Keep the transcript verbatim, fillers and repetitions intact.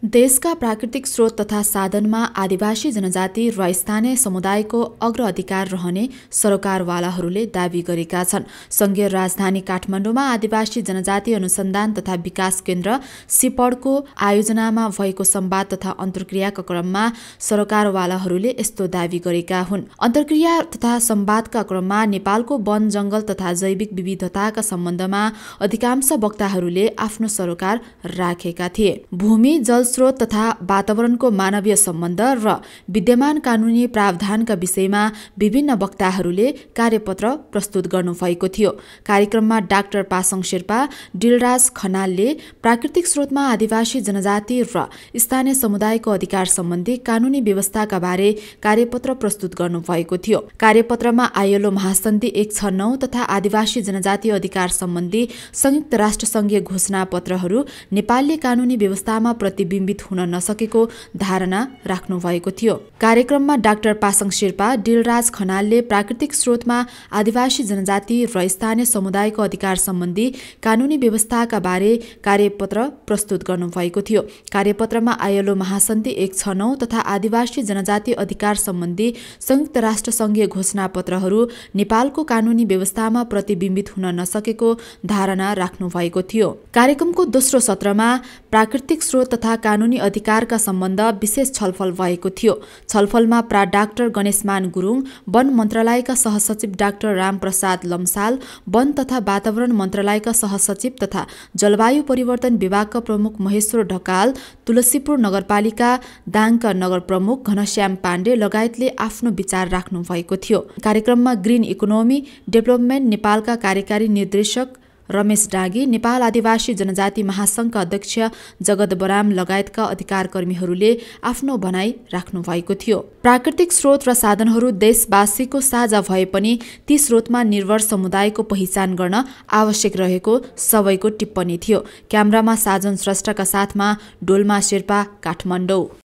देशका प्राकृतिक स्रोत तथा साधनमा आदिवासी जनजाति र स्थानीय समुदायको अग्रअधिकार रहने सरोकारवालाहरूले दावी गरेका छन्। संघीय राजधानी काठमाडौँमा आदिवासी जनजाति अनुसन्धान तथा विकास केन्द्र सिपडको आयोजनामा भएको संवाद तथा अन्तर्क्रियाका क्रममा सरोकारवालाहरूले यस्तो दावी गरेका हुन्। अन्तर्क्रिया तथा संवादका क्रममा नेपालको वन जंगल तथा जैविक विविधताका सम्बन्धमा अधिकांश वक्ताहरूले आफ्नो सरोकार राखेका थिए। भूमि जल स्रोत तथा वातावरणको मानवीय सम्बन्ध र विद्यमान कानूनी प्रावधानका विषयमा विभिन्न वक्ताहरूले कार्यपत्र प्रस्तुत गर्नुभएको थियो। कार्यक्रममा डाक्टर पासङ शेर्पा, डिलराज खनालले प्राकृतिक स्रोतमा आदिवासी जनजाति र स्थानीय समुदायको अधिकार सम्बन्धी कानूनी व्यवस्थाका बारे कार्यपत्र प्रस्तुत गर्नुभएको थियो। कार्यपत्रमा आईएलओ महासन्धि एक छ नौ तथा आदिवासी जनजाति अधिकार सम्बन्धी संयुक्त राष्ट्र संघीय घोषणापत्रहरू नेपालले कानूनी व्यवस्थामा प्रतिबिम्बित हुन नसकेको धारणा राख्नु भएको थियो। कार्यक्रममा डाक्टर पासङ शेर्पा, डिलराज खनालले प्राकृतिक स्रोतमा आदिवासी जनजाति र स्थानीय समुदायको अधिकार सम्बन्धी कानूनी व्यवस्थाका बारे कार्यपत्र प्रस्तुत गर्नुभएको थियो। कार्यपत्रमा आईएलओ महासन्धि एक छ नौ तथा आदिवासी जनजाति अधिकार सम्बन्धी संयुक्त राष्ट्र संघीय घोषणापत्रहरू नेपालको कानूनी व्यवस्थामा प्रतिबिम्बित हुन नसकेको धारणा राख्नु भएको थियो। कार्यक्रमको दोस्रो सत्रमा प्राकृतिक स्रोत तथा कानूनी अधिकारका सम्बन्ध विशेष छलफल भएको थियो। छलफलमा प्रा डाक्टर गणेशमान गुरुङ, वन मन्त्रालयका सहसचिव डाक्टर रामप्रसाद लम्साल, वन तथा वातावरण मन्त्रालयका सहसचिव तथा जलवायु परिवर्तन विभागका प्रमुख महेश्वर ढकाल, तुलसीपुर नगरपालिका दाङका नगर प्रमुख घनश्याम पाण्डे लगायतले आफ्नो विचार राख्नु भएको थियो। कार्यक्रममा ग्रीन इकोनोमी डेभलपमेन्ट नेपालका कार्यकारी निर्देशक रमेश डागी, नेपाल आदिवासी जनजाति महासंघका अध्यक्ष जगत बराम लगायतका अधिकारकर्मीहरूले आफ्नो भनाई राख्नु भएको थियो। प्राकृतिक स्रोत र साधनहरू देशवासीको साझा भए पनि ती स्रोतमा निर्भर समुदायको पहिचान गर्न आवश्यक रहेको सबैको टिप्पणी थियो। क्यामेरामा साजन श्रेष्ठका साथमा डोल्मा शेर्पा, काठमाडौँ।